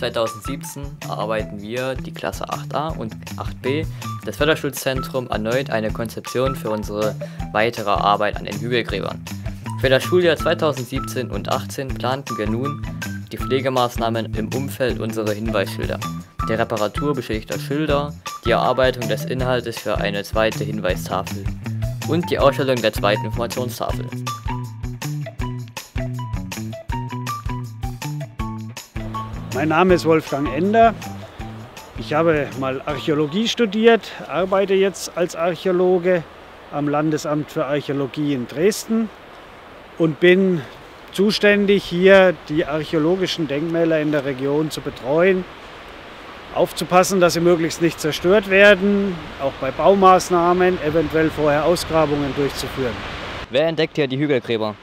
2017 erarbeiten wir, die Klasse 8a und 8b, das Förderschulzentrum, erneut eine Konzeption für unsere weitere Arbeit an den Hügelgräbern. Für das Schuljahr 2017 und 2018 planten wir nun die Pflegemaßnahmen im Umfeld unserer Hinweisschilder, die Reparatur beschädigter Schilder, die Erarbeitung des Inhaltes für eine zweite Hinweistafel und die Ausstellung der zweiten Informationstafel. Mein Name ist Wolfgang Ender. Ich habe mal Archäologie studiert, arbeite jetzt als Archäologe am Landesamt für Archäologie in Dresden und bin zuständig, hier die archäologischen Denkmäler in der Region zu betreuen, aufzupassen, dass sie möglichst nicht zerstört werden, auch bei Baumaßnahmen, eventuell vorher Ausgrabungen durchzuführen. Wer entdeckt hier die Hügelgräber?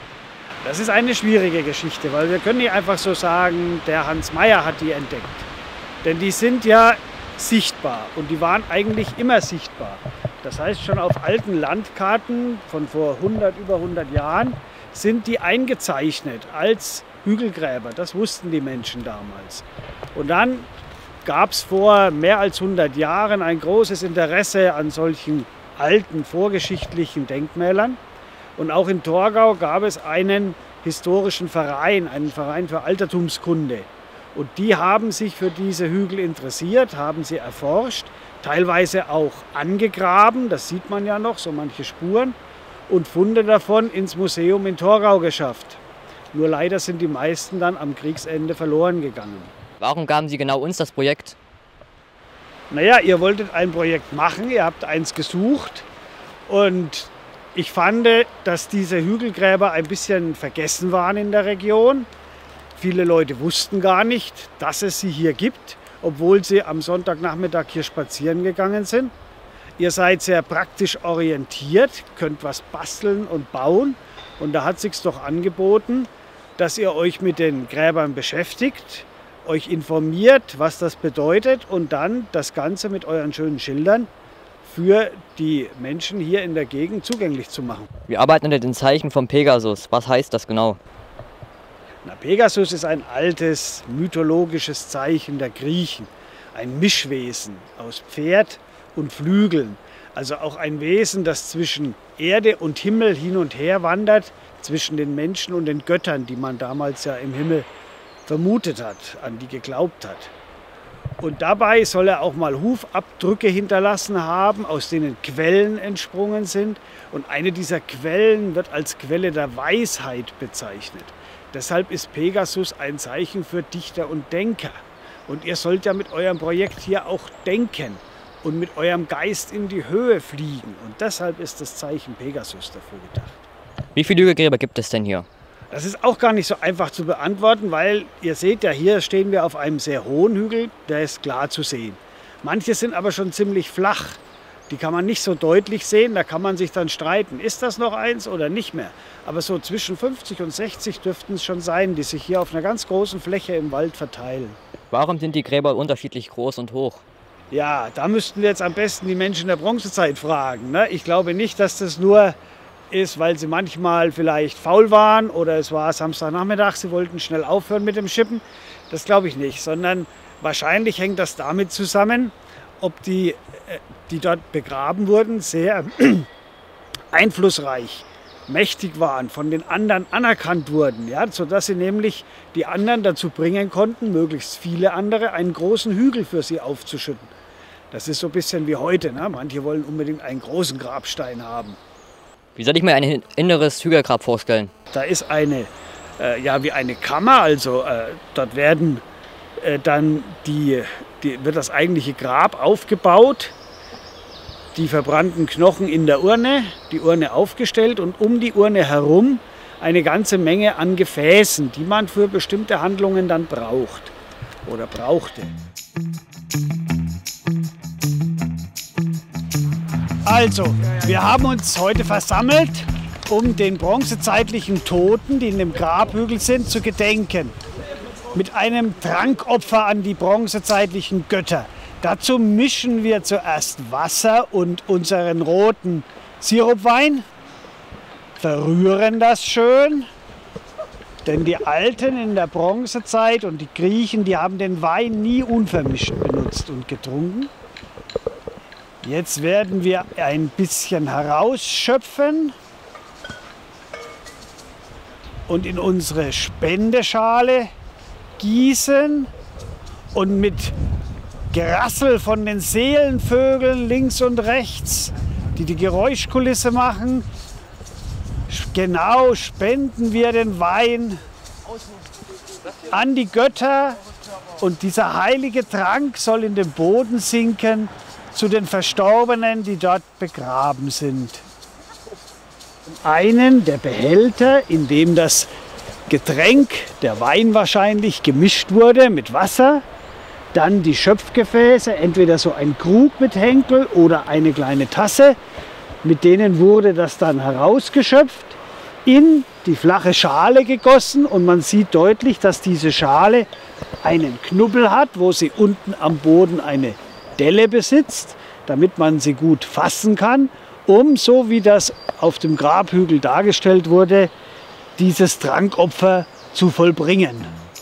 Das ist eine schwierige Geschichte, weil wir können nicht einfach so sagen, der Hans Meyer hat die entdeckt. Denn die sind ja sichtbar und die waren eigentlich immer sichtbar. Das heißt, schon auf alten Landkarten von vor über 100 Jahren sind die eingezeichnet als Hügelgräber. Das wussten die Menschen damals. Und dann gab es vor mehr als 100 Jahren ein großes Interesse an solchen alten vorgeschichtlichen Denkmälern. Und auch in Torgau gab es einen historischen Verein, einen Verein für Altertumskunde. Und die haben sich für diese Hügel interessiert, haben sie erforscht, teilweise auch angegraben, das sieht man ja noch, so manche Spuren, und Funde davon ins Museum in Torgau geschafft. Nur leider sind die meisten dann am Kriegsende verloren gegangen. Warum gaben Sie genau uns das Projekt? Naja, ihr wolltet ein Projekt machen, ihr habt eins gesucht und ich fand, dass diese Hügelgräber ein bisschen vergessen waren in der Region. Viele Leute wussten gar nicht, dass es sie hier gibt, obwohl sie am Sonntagnachmittag hier spazieren gegangen sind. Ihr seid sehr praktisch orientiert, könnt was basteln und bauen. Und da hat es sich doch angeboten, dass ihr euch mit den Gräbern beschäftigt, euch informiert, was das bedeutet und dann das Ganze mit euren schönen Schildern für die Menschen hier in der Gegend zugänglich zu machen. Wir arbeiten unter den Zeichen vom Pegasus. Was heißt das genau? Na, Pegasus ist ein altes mythologisches Zeichen der Griechen. Ein Mischwesen aus Pferd und Flügeln. Also auch ein Wesen, das zwischen Erde und Himmel hin und her wandert, zwischen den Menschen und den Göttern, die man damals ja im Himmel vermutet hat, an die geglaubt hat. Und dabei soll er auch mal Hufabdrücke hinterlassen haben, aus denen Quellen entsprungen sind. Und eine dieser Quellen wird als Quelle der Weisheit bezeichnet. Deshalb ist Pegasus ein Zeichen für Dichter und Denker. Und ihr sollt ja mit eurem Projekt hier auch denken und mit eurem Geist in die Höhe fliegen. Und deshalb ist das Zeichen Pegasus dafür gedacht. Wie viele Hügelgräber gibt es denn hier? Das ist auch gar nicht so einfach zu beantworten, weil ihr seht ja, hier stehen wir auf einem sehr hohen Hügel, der ist klar zu sehen. Manche sind aber schon ziemlich flach, die kann man nicht so deutlich sehen, da kann man sich dann streiten, ist das noch eins oder nicht mehr. Aber so zwischen 50 und 60 dürften es schon sein, die sich hier auf einer ganz großen Fläche im Wald verteilen. Warum sind die Gräber unterschiedlich groß und hoch? Ja, da müssten wir jetzt am besten die Menschen der Bronzezeit fragen, ne? Ich glaube nicht, dass das nur ist, weil sie manchmal vielleicht faul waren oder es war Samstagnachmittag, sie wollten schnell aufhören mit dem Schippen. Das glaube ich nicht, sondern wahrscheinlich hängt das damit zusammen, ob die dort begraben wurden, sehr einflussreich, mächtig waren, von den anderen anerkannt wurden, ja, sodass sie nämlich die anderen dazu bringen konnten, möglichst viele andere, einen großen Hügel für sie aufzuschütten. Das ist so ein bisschen wie heute, ne? Manche wollen unbedingt einen großen Grabstein haben. Wie soll ich mir ein inneres Hügelgrab vorstellen? Da ist eine, wie eine Kammer, also dort werden dann wird das eigentliche Grab aufgebaut, die verbrannten Knochen in der Urne, die Urne aufgestellt und um die Urne herum eine ganze Menge an Gefäßen, die man für bestimmte Handlungen dann braucht oder brauchte. Also, wir haben uns heute versammelt, um den bronzezeitlichen Toten, die in dem Grabhügel sind, zu gedenken. Mit einem Trankopfer an die bronzezeitlichen Götter. Dazu mischen wir zuerst Wasser und unseren roten Sirupwein, verrühren das schön Denn die Alten in der Bronzezeit und die Griechen, die haben den Wein nie unvermischt benutzt und getrunken. Jetzt werden wir ein bisschen herausschöpfen und in unsere Spendeschale gießen und mit Gerassel von den Seelenvögeln links und rechts, die die Geräuschkulisse machen, genau spenden wir den Wein an die Götter und dieser heilige Trank soll in den Boden sinken zu den Verstorbenen, die dort begraben sind. Einen der Behälter, in dem das Getränk, der Wein wahrscheinlich, gemischt wurde mit Wasser, dann die Schöpfgefäße, entweder so ein Krug mit Henkel oder eine kleine Tasse, mit denen wurde das dann herausgeschöpft, in die flache Schale gegossen und man sieht deutlich, dass diese Schale einen Knubbel hat, wo sie unten am Boden eine Delle besitzt, damit man sie gut fassen kann, um, so wie das auf dem Grabhügel dargestellt wurde, dieses Trankopfer zu vollbringen.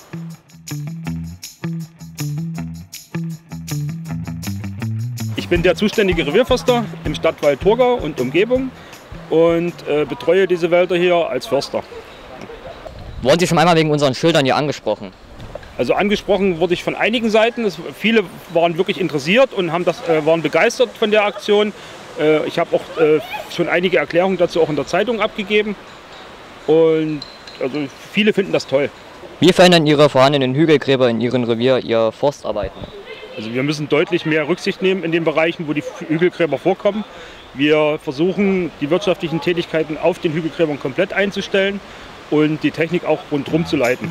Ich bin der zuständige Revierförster im Stadtwald Thurgau und Umgebung und betreue diese Wälder hier als Förster. Wurden Sie schon einmal wegen unseren Schildern hier angesprochen? Also angesprochen wurde ich von einigen Seiten. Viele waren wirklich interessiert und waren begeistert von der Aktion. Ich habe auch schon einige Erklärungen dazu auch in der Zeitung abgegeben. Und also viele finden das toll. Wie verändern Ihre vorhandenen Hügelgräber in Ihrem Revier Ihr Forstarbeiten? Also wir müssen deutlich mehr Rücksicht nehmen in den Bereichen, wo die Hügelgräber vorkommen. Wir versuchen, die wirtschaftlichen Tätigkeiten auf den Hügelgräbern komplett einzustellen und die Technik auch rundherum zu leiten.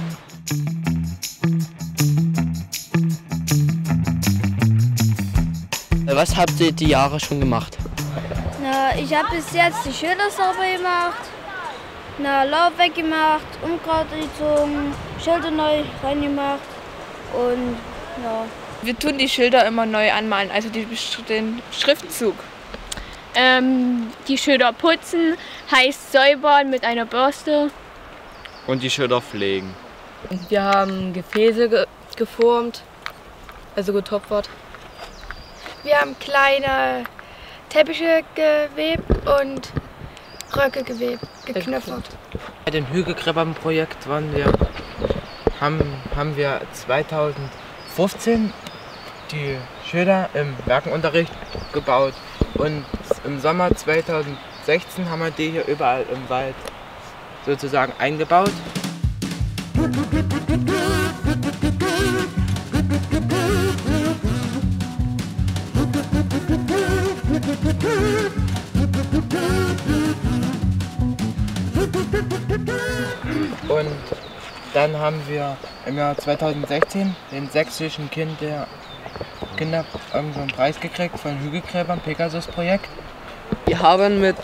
Was habt ihr die Jahre schon gemacht? Na, ich habe bis jetzt die Schilder sauber gemacht, Laub weggemacht, Unkraut gezogen, Schilder neu reingemacht und ja. Wir tun die Schilder immer neu anmalen, also den Schriftzug. Die Schilder putzen, heißt säubern mit einer Bürste. Und die Schilder pflegen. Wir haben Gefäße geformt, also getopfert. Wir haben kleine Teppiche gewebt und Röcke geknöpft. Bei dem Hügelgräberprojekt haben wir 2015 die Schilder im Werkenunterricht gebaut und im Sommer 2016 haben wir die hier überall im Wald sozusagen eingebaut. Und dann haben wir im Jahr 2016 den sächsischen Kinder irgendwo einen Preis gekriegt von Hügelgräbern, Pegasus-Projekt. Wir haben mit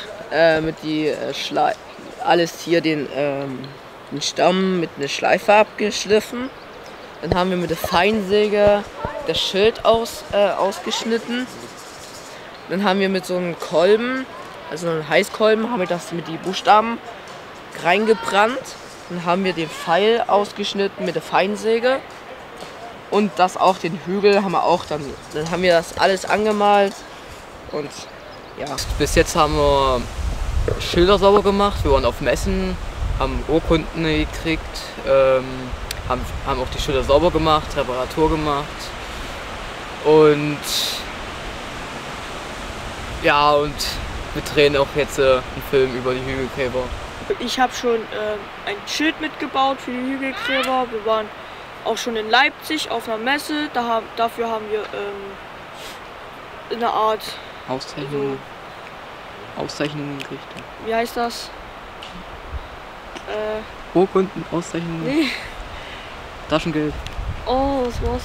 alles hier den Stamm mit einer Schleife abgeschliffen. Dann haben wir mit der Feinsäge das Schild ausgeschnitten. Dann haben wir mit so einem Kolben, also einem Heißkolben, haben wir das mit die Buchstaben reingebrannt. Dann haben wir den Pfeil ausgeschnitten mit der Feinsäge. Und das auch, den Hügel haben wir auch dann haben wir das alles angemalt. Und ja. Bis jetzt haben wir Schilder sauber gemacht, wir waren auf Messen, haben Urkunden gekriegt, haben auch die Schilder sauber gemacht, Reparatur gemacht. Und ja, und wir drehen auch jetzt einen Film über die Hügelgräber. Ich habe schon ein Schild mitgebaut für die Hügelgräber. Wir waren auch schon in Leipzig auf einer Messe. Dafür haben wir eine Art Auszeichnungen gekriegt. Wie heißt das? Urkunden, Auszeichnungen. Nee. Taschengeld. Oh, was war's?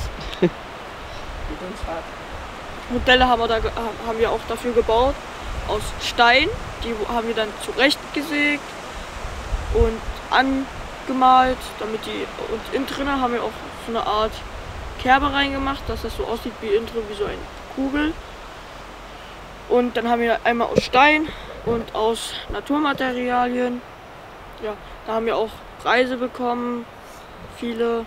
Modelle haben wir auch dafür gebaut. Aus Stein. Die haben wir dann zurechtgesägt und angemalt, damit und innen drinnen haben wir auch so eine Art Kerbe reingemacht, dass das so aussieht wie innen drin wie so eine Kugel. Und dann haben wir einmal aus Stein und aus Naturmaterialien. Ja, da haben wir auch Preise bekommen, viele.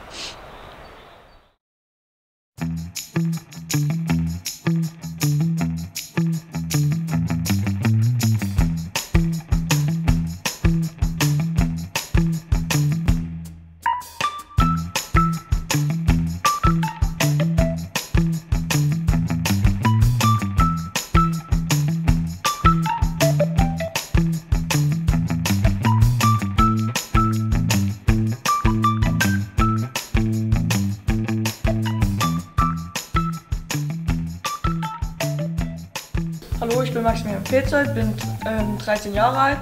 Hallo, ich bin Maximilian Petzold, bin 13 Jahre alt,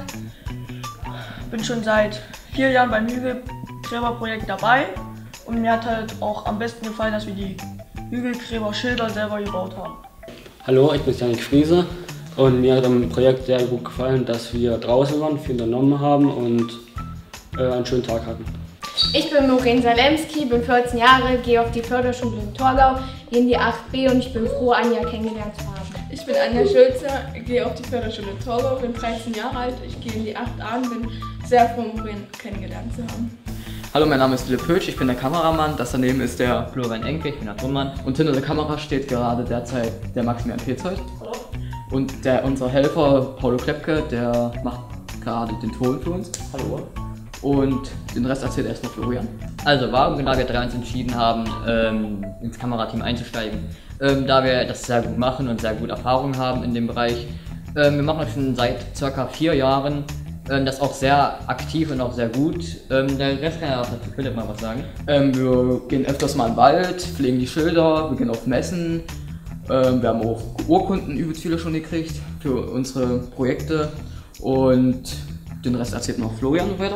bin schon seit 4 Jahren beim Hügelgräberprojekt dabei und mir hat halt auch am besten gefallen, dass wir die Hügelgräber-Schilder selber gebaut haben. Hallo, ich bin Janik Friese und mir hat am Projekt sehr gut gefallen, dass wir draußen waren, viel unternommen haben und einen schönen Tag hatten. Ich bin Maureen Salemski, bin 14 Jahre, gehe auf die Förderschule in Torgau, gehe in die 8b und ich bin froh, Anja kennengelernt zu haben. Ich bin Anja Schulze, gehe auf die Förderschule Torgau, bin 13 Jahre alt, ich gehe in die 8a und bin sehr froh, Maureen kennengelernt zu haben. Hallo, mein Name ist Philipp Pötsch, ich bin der Kameramann, das daneben ist der Florian Enke, ich bin der Tonmann. und hinter der Kamera steht gerade derzeit der Maximilian Petzold. Und unser Helfer Paulo Klepke, der macht gerade den Ton für uns. Hallo. Und den Rest erzählt erstmal Florian. Also warum genau wir 3 uns entschieden haben, ins Kamerateam einzusteigen? Da wir das sehr gut machen und sehr gut Erfahrung haben in dem Bereich. Wir machen das schon seit ca. 4 Jahren, das auch sehr aktiv und auch sehr gut. Der Rest kann ja auch dazu Philipp mal was sagen. Wir gehen öfters mal in den Wald, pflegen die Schilder, wir gehen auf Messen. Wir haben auch Urkunden übelst viele schon gekriegt für unsere Projekte und den Rest erzählt noch Florian weiter.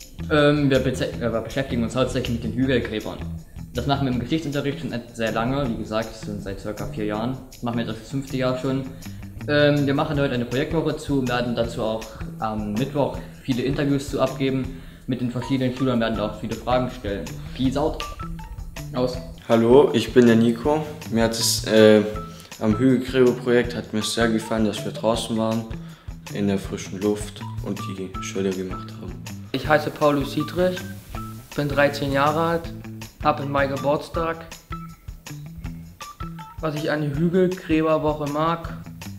Wir beschäftigen uns hauptsächlich mit den Hügelgräbern. Das machen wir im Geschichtsunterricht schon sehr lange, wie gesagt, das sind seit ca. 4 Jahren. Das machen wir jetzt das 5. Jahr schon. Wir machen heute eine Projektwoche zu und werden dazu auch am Mittwoch viele Interviews zu abgeben mit den verschiedenen Schülern, werden auch viele Fragen stellen. Peace out. Aus. Hallo, ich bin der Nico. Mir hat es am Hügelgräberprojekt hat mir sehr gefallen, dass wir draußen waren, in der frischen Luft und die Schilder gemacht haben. Ich heiße Paulus Dietrich, bin 13 Jahre alt, habe in Mai Geburtstag. Was ich an der Hügelgräberwoche mag,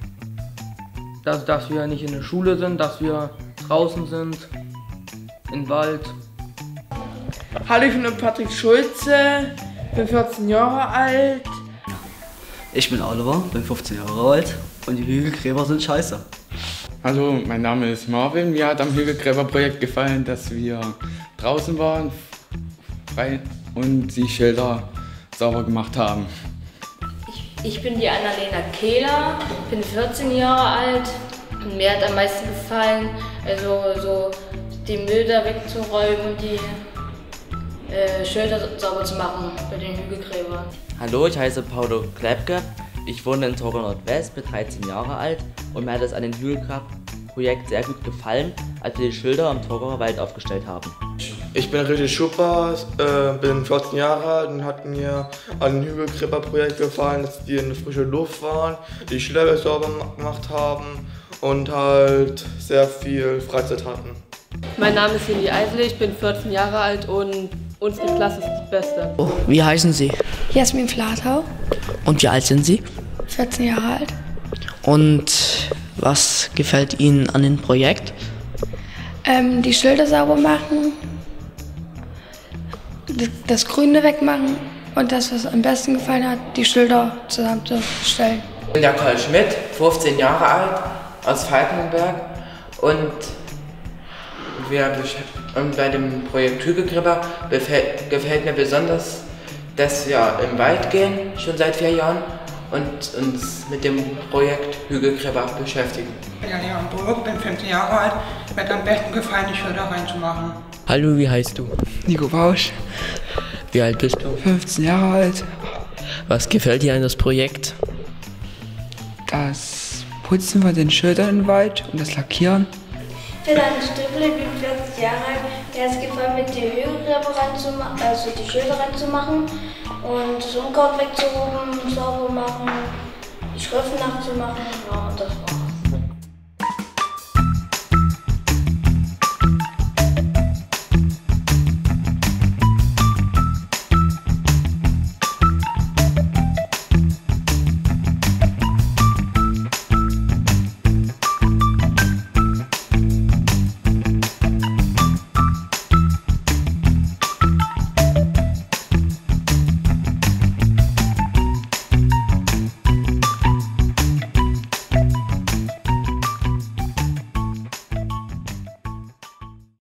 dass wir nicht in der Schule sind, dass wir draußen sind, im Wald. Hallo, ich bin Patrick Schulze, bin 14 Jahre alt. Ich bin Oliver, bin 15 Jahre alt und die Hügelgräber sind scheiße. Hallo, mein Name ist Marvin. Mir hat am Hügelgräberprojekt gefallen, dass wir draußen waren, frei und die Schilder sauber gemacht haben. Ich bin die Annalena Kehler, bin 14 Jahre alt und mir hat am meisten gefallen, also so die Müll da wegzuräumen und die Schilder sauber zu machen bei den Hügelgräbern. Hallo, ich heiße Paulo Klepke. Ich wohne in Torgau Nordwest, bin 13 Jahre alt und mir hat es an dem Hügelgrab-Projekt sehr gut gefallen, als wir die Schilder am Torgauer Wald aufgestellt haben. Ich bin Richard Schupper, bin 14 Jahre alt und hat mir an dem Hügelgräberprojekt gefallen, dass die in der frischen Luft waren, die Schilder sauber gemacht haben und halt sehr viel Freizeit hatten. Mein Name ist Cindy Eisele, ich bin 14 Jahre alt und unsere Klasse ist die beste. Oh, wie heißen Sie? Jasmin Flatau. Und wie alt sind Sie? 14 Jahre alt. Und was gefällt Ihnen an dem Projekt? Die Schilder sauber machen, das Grüne wegmachen und das, was am besten gefallen hat, die Schilder zusammenzustellen. Ich bin der Karl Schmidt, 15 Jahre alt, aus Falkenberg und bei dem Projekt Hügelgräber gefällt mir besonders, dass wir im Wald gehen, schon seit 4 Jahren, und uns mit dem Projekt Hügelgräber beschäftigen. Ich bin Leon Burg, bin 15 Jahre alt, mir hat am besten gefallen, die Schilder reinzumachen. Hallo, wie heißt du? Nico Bausch. Wie alt bist du? 15 Jahre alt. Was gefällt dir an das Projekt? Das Putzen von den Schildern im Wald und das Lackieren. Ich bin Anne Stöble, bin 40 Jahre alt. Mir hat es gefallen, mit den Hügelgräber reinzumachen, also die Schilder reinzumachen und das Unkraut wegzurufen, sauber machen, die Schriften nachzumachen. Ja, das war's.